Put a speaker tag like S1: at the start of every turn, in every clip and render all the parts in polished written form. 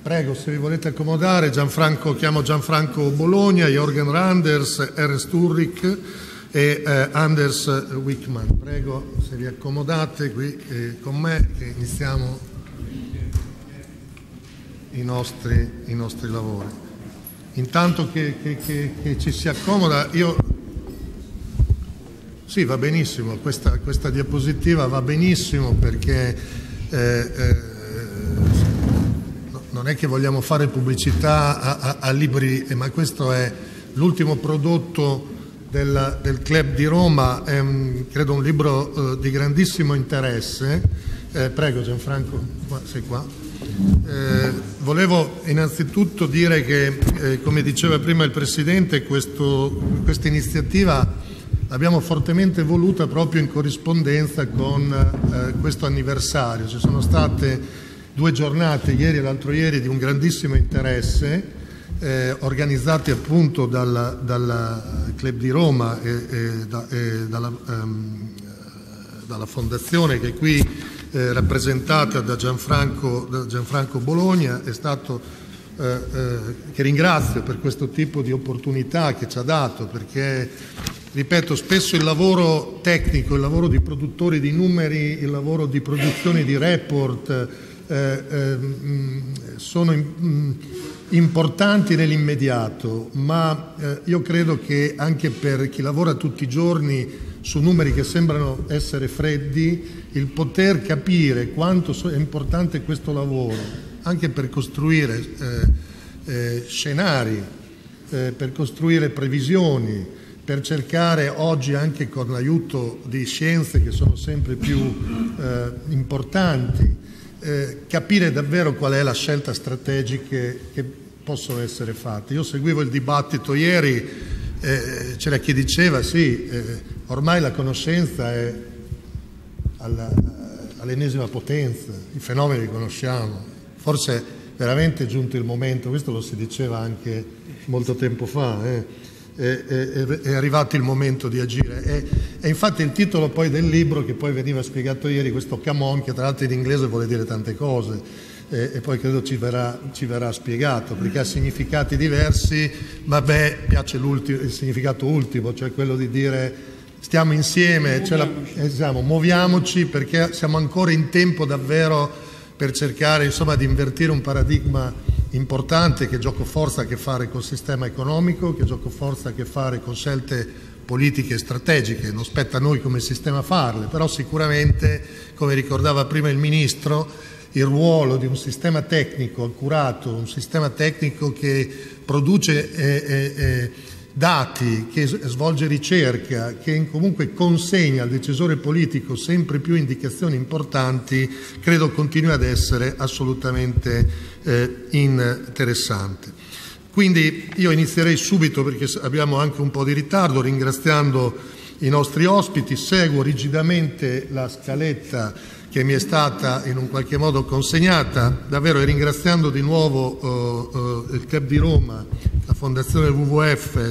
S1: Prego, se vi volete accomodare. Chiamo Gianfranco Bologna, Jorgen Randers, Ernst Ulrich e Anders Wickman. Prego, se vi accomodate qui con me, che iniziamo i nostri lavori. Intanto che ci si accomoda, sì, va benissimo, questa diapositiva va benissimo perché non è che vogliamo fare pubblicità a libri, ma questo è l'ultimo prodotto del Club di Roma, è credo un libro di grandissimo interesse. Prego Gianfranco, sei qua. Volevo innanzitutto dire che, come diceva prima il Presidente, questa iniziativa l'abbiamo fortemente voluta proprio in corrispondenza con questo anniversario. Ci sono state 2 giornate, ieri e l'altro ieri, di un grandissimo interesse, organizzati appunto dal Club di Roma e dalla fondazione che è qui rappresentata da Gianfranco Bologna, che ringrazio per questo tipo di opportunità che ci ha dato, perché, ripeto, spesso il lavoro tecnico, il lavoro di produttori di numeri, il lavoro di produzione di report sono importanti nell'immediato, ma io credo che anche per chi lavora tutti i giorni su numeri che sembrano essere freddi, il poter capire quanto è importante questo lavoro, anche per costruire scenari, per costruire previsioni, per cercare oggi, anche con l'aiuto di scienze che sono sempre più importanti, capire davvero qual è la scelta strategica che possono essere fatte. Io seguivo il dibattito ieri, c'era chi diceva sì, ormai la conoscenza è all'ennesima potenza, i fenomeni li conosciamo, forse è veramente giunto il momento, questo lo si diceva anche molto tempo fa, è arrivato il momento di agire. E infatti il titolo poi del libro, che poi veniva spiegato ieri, questo come on, che tra l'altro in inglese vuole dire tante cose, e poi credo ci verrà spiegato, perché ha significati diversi, ma a me piace il significato ultimo, cioè quello di dire stiamo insieme, muoviamoci, perché siamo ancora in tempo davvero per cercare, insomma, di invertire un paradigma importante che giocoforza ha a che fare col sistema economico, che giocoforza ha a che fare con scelte politiche e strategiche. Non spetta a noi come sistema farle, però sicuramente, come ricordava prima il Ministro, il ruolo di un sistema tecnico accurato, un sistema tecnico che produce dati, che svolge ricerca, che comunque consegna al decisore politico sempre più indicazioni importanti, credo continui ad essere assolutamente interessante. Quindi io inizierei subito, perché abbiamo anche un po' di ritardo, ringraziando i nostri ospiti. Seguo rigidamente la scaletta che mi è stata in un qualche modo consegnata, davvero, e ringraziando di nuovo il Club di Roma, la Fondazione WWF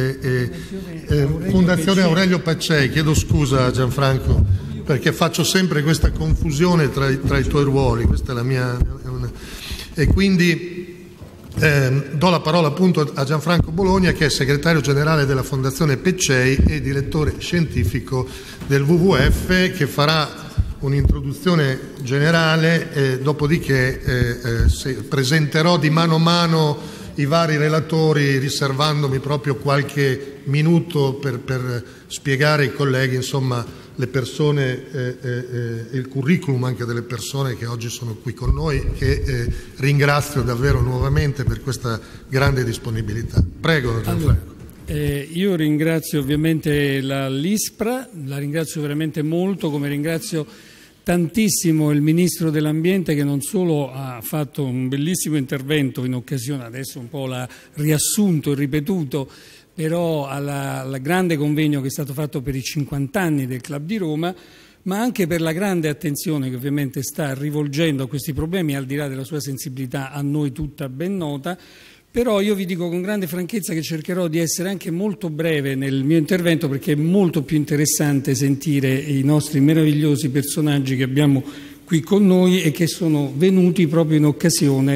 S1: e Fondazione Aurelio Paccei. Chiedo scusa Gianfranco, perché faccio sempre questa confusione tra i tuoi ruoli, questa è la mia. E quindi do la parola appunto a Gianfranco Bologna, che è segretario generale della Fondazione Paccei e direttore scientifico del WWF, che farà un'introduzione generale, dopodiché presenterò di mano a mano i vari relatori, riservandomi proprio qualche minuto per spiegare ai colleghi, insomma, le persone, il curriculum anche delle persone che oggi sono qui con noi, che ringrazio davvero nuovamente per questa grande disponibilità. Prego, Gianfranco.
S2: Io ringrazio ovviamente l'ISPRA, la ringrazio veramente molto, come ringrazio tantissimo il Ministro dell'Ambiente, che non solo ha fatto un bellissimo intervento in occasione, adesso un po' l'ha riassunto e ripetuto, però al grande convegno che è stato fatto per i 50 anni del Club di Roma, ma anche per la grande attenzione che ovviamente sta rivolgendo a questi problemi, al di là della sua sensibilità a noi tutta ben nota. Però io vi dico con grande franchezza che cercherò di essere anche molto breve nel mio intervento, perché è molto più interessante sentire i nostri meravigliosi personaggi che abbiamo qui con noi e che sono venuti proprio in occasione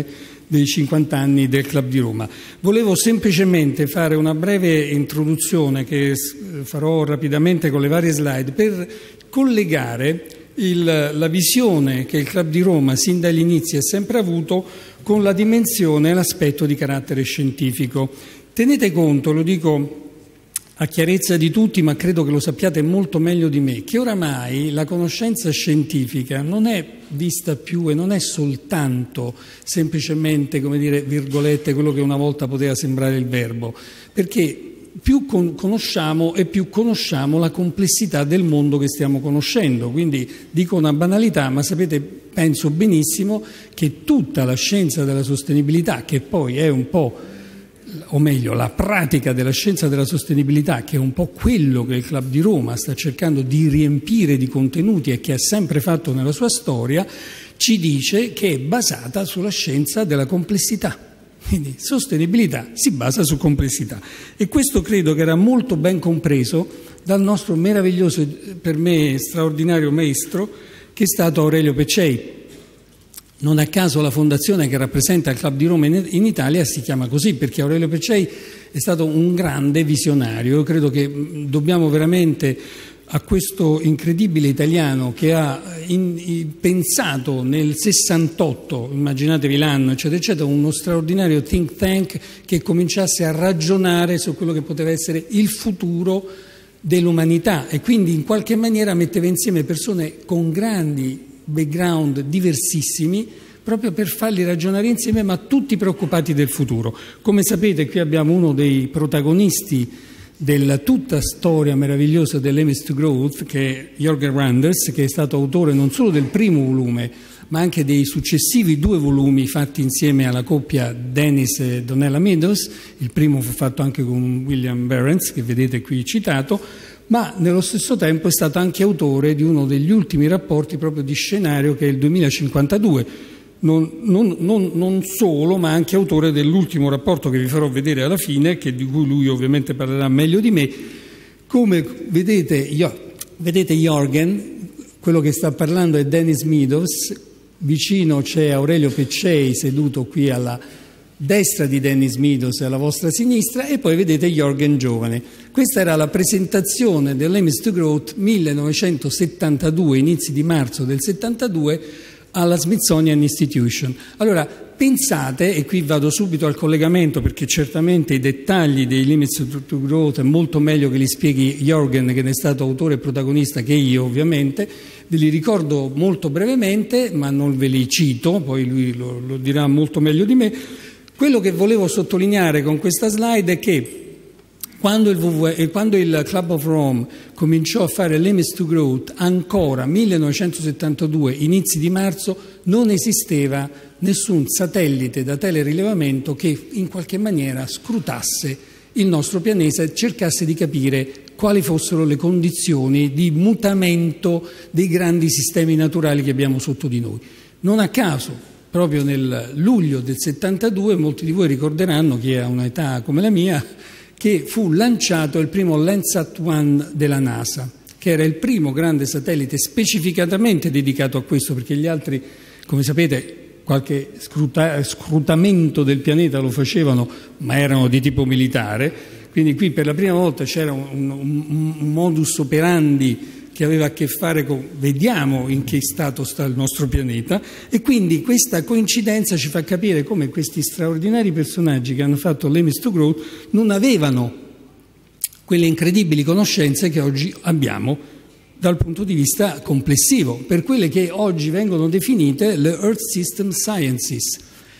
S2: dei 50 anni del Club di Roma. Volevo semplicemente fare una breve introduzione che farò rapidamente con le varie slide per collegare la visione che il Club di Roma sin dagli inizi ha sempre avuto con la dimensione e l'aspetto di carattere scientifico. Tenete conto, lo dico a chiarezza di tutti, ma credo che lo sappiate molto meglio di me, che oramai la conoscenza scientifica non è vista più e non è soltanto semplicemente, come dire, virgolette, quello che una volta poteva sembrare il verbo, perché più conosciamo e più conosciamo la complessità del mondo che stiamo conoscendo. Quindi dico una banalità, ma sapete, penso benissimo che tutta la scienza della sostenibilità, che poi è un po', o meglio, la pratica della scienza della sostenibilità, che è un po' quello che il Club di Roma sta cercando di riempire di contenuti e che ha sempre fatto nella sua storia, ci dice che è basata sulla scienza della complessità. Quindi sostenibilità si basa su complessità, e questo credo che era molto ben compreso dal nostro meraviglioso, per me straordinario maestro, che è stato Aurelio Peccei. Non a caso la fondazione che rappresenta il Club di Roma in Italia si chiama così, perché Aurelio Peccei è stato un grande visionario. Io credo che dobbiamo veramente a questo incredibile italiano che ha pensato nel 68, immaginatevi l'anno, eccetera, eccetera, uno straordinario think tank che cominciasse a ragionare su quello che poteva essere il futuro dell'umanità, e quindi in qualche maniera metteva insieme persone con grandi background diversissimi proprio per farli ragionare insieme, ma tutti preoccupati del futuro. Come sapete, qui abbiamo uno dei protagonisti della tutta storia meravigliosa dell'Aims to Growth, che è Jürgen Randers, che è stato autore non solo del primo volume ma anche dei successivi 2 volumi fatti insieme alla coppia Dennis e Donella Meadows. Il primo fu fatto anche con William Behrens, che vedete qui citato, ma nello stesso tempo è stato anche autore di uno degli ultimi rapporti proprio di scenario, che è il 2052. Non solo, ma anche autore dell'ultimo rapporto che vi farò vedere alla fine, di cui lui ovviamente parlerà meglio di me. Come vedete Jürgen, quello che sta parlando è Dennis Meadows, vicino c'è Aurelio Peccei seduto qui alla destra di Dennis Meadows e alla vostra sinistra, e poi vedete Jürgen giovane. Questa era la presentazione dell'Aims to Growth 1972, inizi di marzo del 72, alla Smithsonian Institution. Allora, pensate, e qui vado subito al collegamento perché certamente i dettagli dei Limits to Growth è molto meglio che li spieghi Jürgen, che ne è stato autore e protagonista, che io ovviamente. Ve li ricordo molto brevemente, ma non ve li cito, poi lui lo dirà molto meglio di me. Quello che volevo sottolineare con questa slide è che quando il Club of Rome cominciò a fare l'Aims to Growth, ancora 1972, inizi di marzo, non esisteva nessun satellite da telerilevamento che in qualche maniera scrutasse il nostro pianeta e cercasse di capire quali fossero le condizioni di mutamento dei grandi sistemi naturali che abbiamo sotto di noi. Non a caso, proprio nel luglio del 72, molti di voi ricorderanno, chi ha un'età come la mia, che fu lanciato il primo Landsat 1 della NASA, che era il primo grande satellite specificatamente dedicato a questo, perché gli altri, come sapete, qualche scrutamento del pianeta lo facevano, ma erano di tipo militare. Quindi qui per la prima volta c'era un modus operandi che aveva a che fare con vediamo in che stato sta il nostro pianeta, e quindi questa coincidenza ci fa capire come questi straordinari personaggi che hanno fatto l'Aims to Growth non avevano quelle incredibili conoscenze che oggi abbiamo dal punto di vista complessivo, per quelle che oggi vengono definite le Earth System Sciences.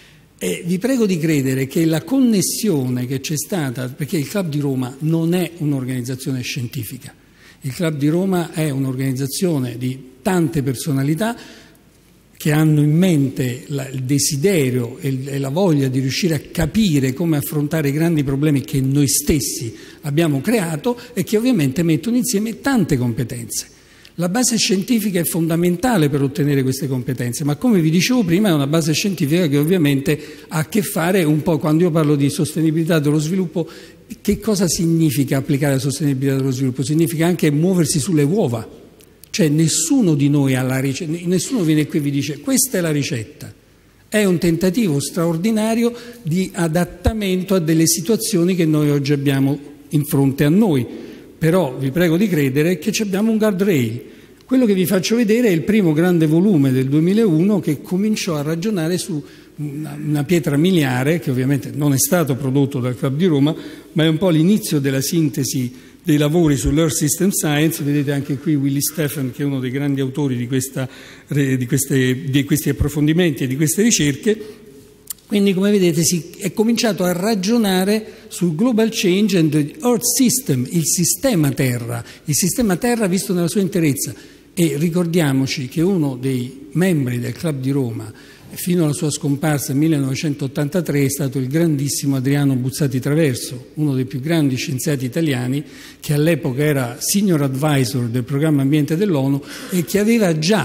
S2: E vi prego di credere che la connessione che c'è stata, perché il Club di Roma non è un'organizzazione scientifica, il Club di Roma è un'organizzazione di tante personalità che hanno in mente il desiderio e la voglia di riuscire a capire come affrontare i grandi problemi che noi stessi abbiamo creato, e che ovviamente mettono insieme tante competenze. La base scientifica è fondamentale per ottenere queste competenze, ma come vi dicevo prima è una base scientifica che ovviamente ha a che fare un po', quando io parlo di sostenibilità dello sviluppo, che cosa significa applicare la sostenibilità dello sviluppo? Significa anche muoversi sulle uova, cioè nessuno di noi ha la ricetta, nessuno viene qui e vi dice questa è la ricetta, È un tentativo straordinario di adattamento a delle situazioni che noi oggi abbiamo in fronte a noi. Però vi prego di credere che abbiamo un guardrail. Quello che vi faccio vedere è il primo grande volume del 2001 che cominciò a ragionare su una pietra miliare, che ovviamente non è stato prodotto dal Club di Roma, ma è un po' l'inizio della sintesi dei lavori sull'Earth System Science. Vedete anche qui Willy Stephen, che è uno dei grandi autori di questi approfondimenti e di queste ricerche. Quindi, come vedete, si è cominciato a ragionare sul global change and the Earth System, il sistema Terra visto nella sua interezza. E ricordiamoci che uno dei membri del Club di Roma, fino alla sua scomparsa nel 1983, è stato il grandissimo Adriano Buzzati Traverso, uno dei più grandi scienziati italiani, che all'epoca era senior advisor del programma ambiente dell'ONU e che aveva già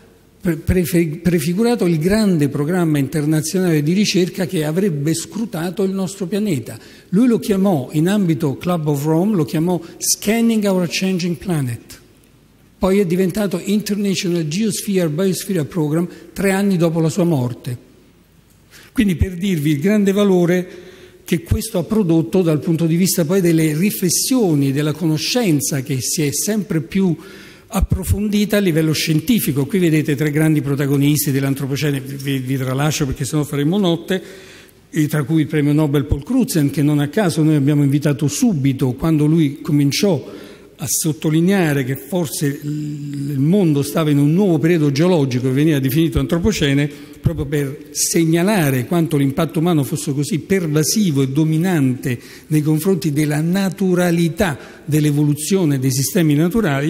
S2: prefigurato il grande programma internazionale di ricerca che avrebbe scrutato il nostro pianeta. Lui lo chiamò, in ambito Club of Rome, lo chiamò Scanning Our Changing Planet. Poi è diventato International Geosphere Biosphere Program 3 anni dopo la sua morte. Quindi, per dirvi il grande valore che questo ha prodotto dal punto di vista poi delle riflessioni, della conoscenza che si è sempre più approfondita a livello scientifico. Qui vedete 3 grandi protagonisti dell'antropocene, vi tralascio perché sennò faremo notte, tra cui il premio Nobel Paul Crutzen, che non a caso noi abbiamo invitato subito, quando lui cominciò a sottolineare che forse il mondo stava in un nuovo periodo geologico che veniva definito antropocene, proprio per segnalare quanto l'impatto umano fosse così pervasivo e dominante nei confronti della naturalità dell'evoluzione dei sistemi naturali.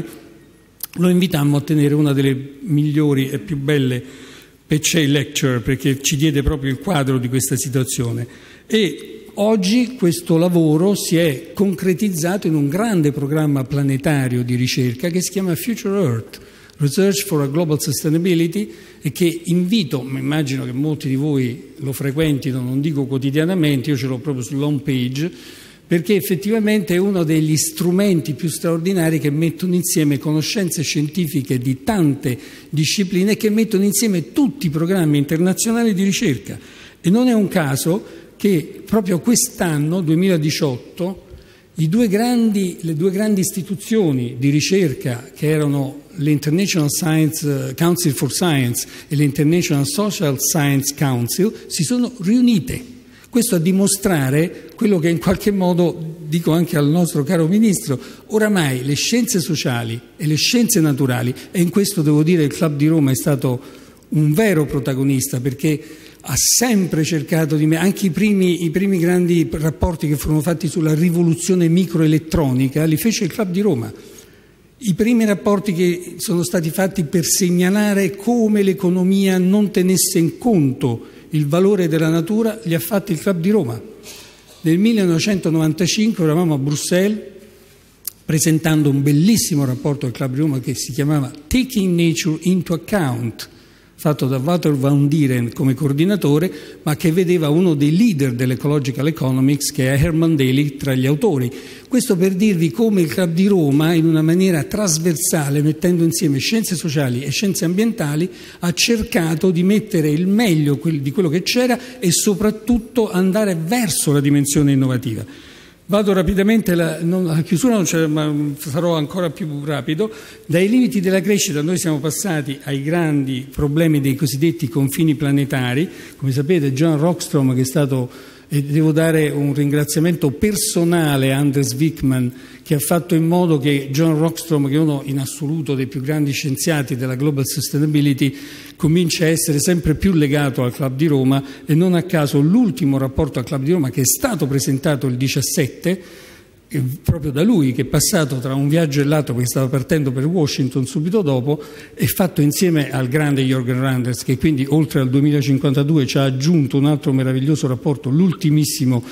S2: Lo invitammo a tenere una delle migliori e più belle Peccei Lecture, perché ci diede proprio il quadro di questa situazione. E oggi questo lavoro si è concretizzato in un grande programma planetario di ricerca che si chiama Future Earth, Research for a Global Sustainability, e che invito, ma immagino che molti di voi lo frequentino, non dico quotidianamente, io ce l'ho proprio sull'home page, perché effettivamente è uno degli strumenti più straordinari che mettono insieme conoscenze scientifiche di tante discipline e che mettono insieme tutti i programmi internazionali di ricerca. E non è un caso che proprio quest'anno, 2018, le due grandi istituzioni di ricerca, che erano l'International Council for Science e l'International Social Science Council, si sono riunite. Questo a dimostrare quello che in qualche modo, dico anche al nostro caro Ministro, oramai le scienze sociali e le scienze naturali, e in questo devo dire il Club di Roma è stato un vero protagonista, perché ha sempre cercato di... Anche i primi grandi rapporti che furono fatti sulla rivoluzione microelettronica li fece il Club di Roma. I primi rapporti che sono stati fatti per segnalare come l'economia non tenesse in conto il valore della natura li ha fatti il Club di Roma. Nel 1995 eravamo a Bruxelles presentando un bellissimo rapporto del Club di Roma che si chiamava Taking Nature into Account, fatto da Wouter van Dieren come coordinatore, ma che vedeva uno dei leader dell'ecological economics, che è Herman Daly, tra gli autori. Questo per dirvi come il Club di Roma, in una maniera trasversale, mettendo insieme scienze sociali e scienze ambientali, ha cercato di mettere il meglio di quello che c'era e soprattutto andare verso la dimensione innovativa. Vado rapidamente, alla chiusura non c'è, ma sarò ancora più rapido. Dai limiti della crescita noi siamo passati ai grandi problemi dei cosiddetti confini planetari. Come sapete, John Rockstrom, che è stato, e devo dare un ringraziamento personale a Anders Wijkman, che ha fatto in modo che John Rockstrom, che è uno in assoluto dei più grandi scienziati della Global Sustainability, comincia a essere sempre più legato al Club di Roma, e non a caso l'ultimo rapporto al Club di Roma, che è stato presentato il 17, proprio da lui, che è passato tra un viaggio e l'altro perché stava partendo per Washington subito dopo, è fatto insieme al grande Jürgen Randers, che quindi oltre al 2052 ci ha aggiunto un altro meraviglioso rapporto, l'ultimissimo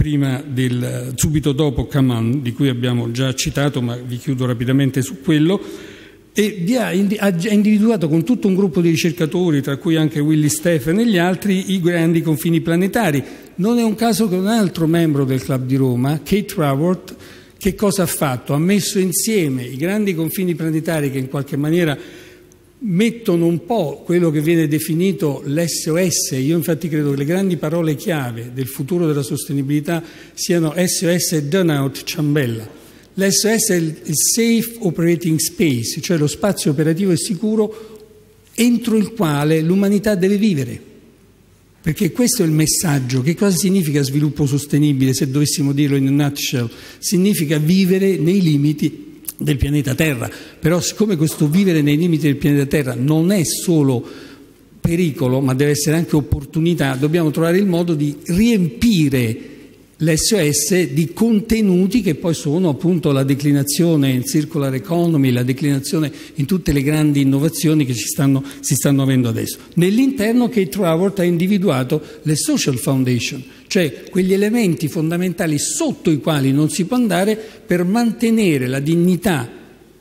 S2: subito dopo Kaman, di cui abbiamo già citato, ma vi chiudo rapidamente su quello. E ha individuato con tutto un gruppo di ricercatori, tra cui anche Willy Stephen e gli altri, i grandi confini planetari. Non è un caso che un altro membro del Club di Roma, Kate Raworth, che cosa ha fatto? Ha messo insieme i grandi confini planetari che in qualche maniera mettono un po' quello che viene definito l'SOS. Io infatti credo che le grandi parole chiave del futuro della sostenibilità siano SOS e Donut Ciambella. L'SOS è il Safe Operating Space, cioè lo spazio operativo e sicuro entro il quale l'umanità deve vivere. Perché questo è il messaggio. Che cosa significa sviluppo sostenibile, se dovessimo dirlo in a nutshell? Significa vivere nei limiti del pianeta Terra. Però siccome questo vivere nei limiti del pianeta Terra non è solo pericolo, ma deve essere anche opportunità, dobbiamo trovare il modo di riempire l'SOS di contenuti che poi sono appunto la declinazione in circular economy, la declinazione in tutte le grandi innovazioni che si stanno avendo adesso. Nell'interno Kate Raworth ha individuato le social foundation, cioè quegli elementi fondamentali sotto i quali non si può andare per mantenere la dignità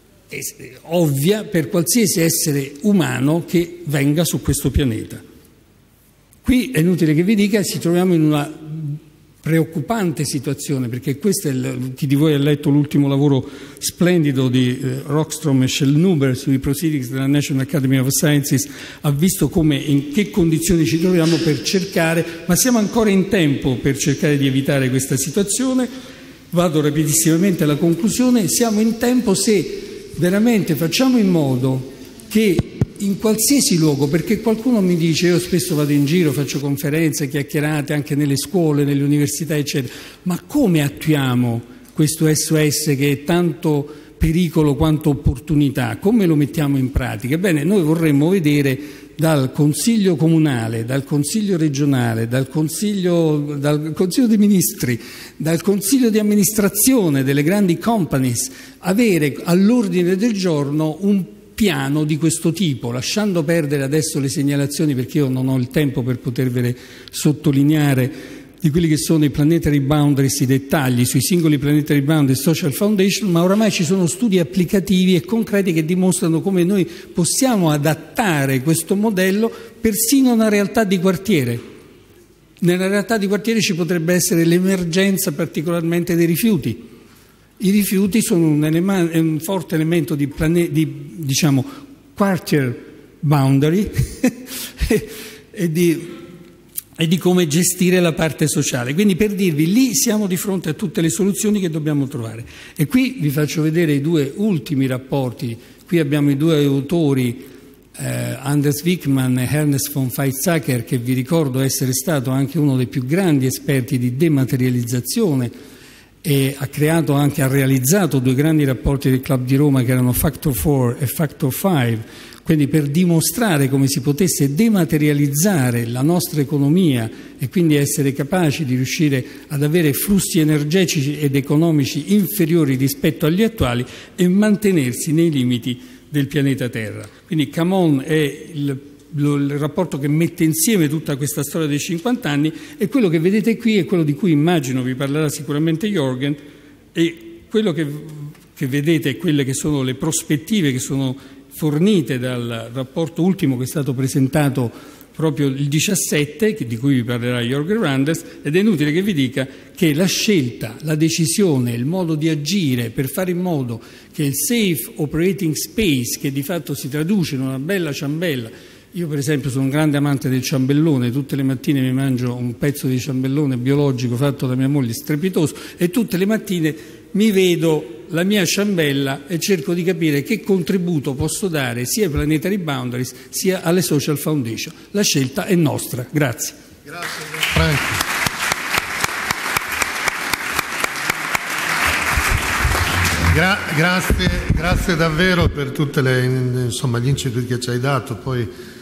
S2: ovvia per qualsiasi essere umano che venga su questo pianeta. Qui è inutile che vi dica, ci troviamo in una preoccupante situazione, perché questo è chi di voi ha letto l'ultimo lavoro splendido di Rockstrom e Schellnhuber sui proceedings della National Academy of Sciences, ha visto come, in che condizioni ci troviamo per cercare, ma siamo ancora in tempo per cercare di evitare questa situazione. Vado rapidissimamente alla conclusione. Siamo in tempo se veramente facciamo in modo che in qualsiasi luogo, perché qualcuno mi dice, io spesso vado in giro, faccio conferenze, chiacchierate anche nelle scuole, nelle università eccetera, ma come attuiamo questo SOS che è tanto pericolo quanto opportunità, come lo mettiamo in pratica? Ebbene, noi vorremmo vedere dal Consiglio Comunale, dal Consiglio Regionale, dal Consiglio dei Ministri, dal Consiglio di amministrazione delle grandi companies, avere all'ordine del giorno un piano di questo tipo, lasciando perdere adesso le segnalazioni, perché io non ho il tempo per potervele sottolineare, di quelli che sono i planetary boundaries, i dettagli sui singoli planetary boundaries, social foundation, ma oramai ci sono studi applicativi e concreti che dimostrano come noi possiamo adattare questo modello persino a una realtà di quartiere. Nella realtà di quartiere ci potrebbe essere l'emergenza particolarmente dei rifiuti. I rifiuti sono un forte elemento di quartier boundary e di come gestire la parte sociale. Quindi, per dirvi, lì siamo di fronte a tutte le soluzioni che dobbiamo trovare. E qui vi faccio vedere i due ultimi rapporti. Qui abbiamo i due autori, Anders Wijkman e Ernest von Weizsäcker, che vi ricordo essere stato anche uno dei più grandi esperti di dematerializzazione, e ha realizzato due grandi rapporti del Club di Roma che erano Factor 4 e Factor 5, quindi per dimostrare come si potesse dematerializzare la nostra economia e quindi essere capaci di riuscire ad avere flussi energetici ed economici inferiori rispetto agli attuali e mantenersi nei limiti del pianeta Terra. Quindi Camon è il rapporto che mette insieme tutta questa storia dei 50 anni, e quello che vedete qui è quello di cui immagino vi parlerà sicuramente Jorgen, e quello che vedete è quelle che sono le prospettive che sono fornite dal rapporto ultimo che è stato presentato proprio il 17, di cui vi parlerà Jorgen Randers, ed è inutile che vi dica che la scelta, la decisione, il modo di agire per fare in modo che il Safe Operating Space, che di fatto si traduce in una bella ciambella. Io per esempio sono un grande amante del ciambellone, tutte le mattine mi mangio un pezzo di ciambellone biologico fatto da mia moglie, strepitoso, e tutte le mattine mi vedo la mia ciambella e cerco di capire che contributo posso dare sia ai planetary boundaries sia alle social foundation. La scelta è nostra. Grazie.
S1: Grazie Franco. Grazie davvero per tutte gli incipit che ci hai dato. Poi